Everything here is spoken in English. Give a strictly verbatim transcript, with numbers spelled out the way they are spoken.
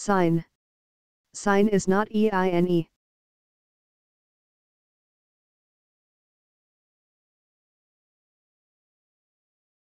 Sine. Sine is not E I N E.